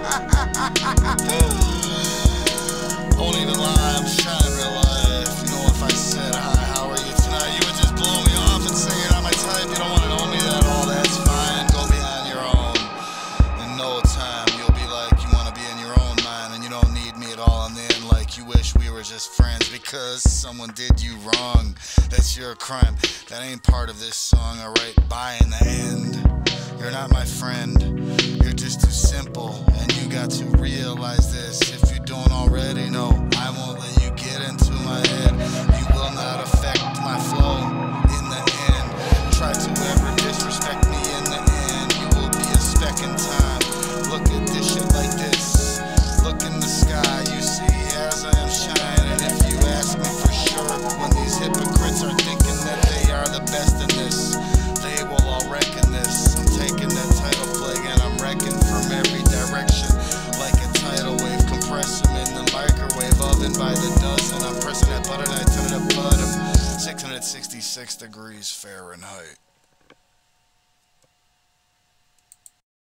Won't even lie, I'm shining real life. You know, if I said hi, how are you tonight, you would just blow me off and say you're not my type. You don't want to know me at all, that's fine. Go be on your own. In no time, you'll be like you want to be in your own mind, and you don't need me at all. And then, like, you wish we were just friends because someone did you wrong. That's your crime. That ain't part of this song, alright? Bye in the end. You're not my friend. You're just too simple, and you got to realize this. If you don't already know, I won't let you get into my head. You will not affect my flow in the end. Try to ever disrespect me in the end. You will be a speck in time. Look at this shit like this. Look in the sky, you see as I am shining. If you ask me for sure, when these hypocrites are thinking that they are the best in this, they will all reckon this. I'm taking that tidal plague and I'm wrecking from every direction. Like a tidal wave, compress them in the microwave oven by the dozen. I'm pressing that button, I turn it up bottom. 666 degrees Fahrenheit.